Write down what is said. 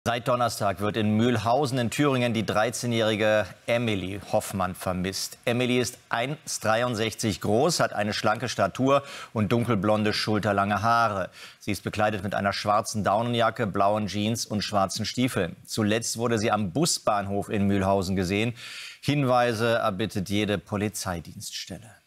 Seit Donnerstag wird in Mühlhausen in Thüringen die 13-jährige Emily Hoffmann vermisst. Emily ist 1,63 groß, hat eine schlanke Statur und dunkelblonde, schulterlange Haare. Sie ist bekleidet mit einer schwarzen Daunenjacke, blauen Jeans und schwarzen Stiefeln. Zuletzt wurde sie am Busbahnhof in Mühlhausen gesehen. Hinweise erbittet jede Polizeidienststelle.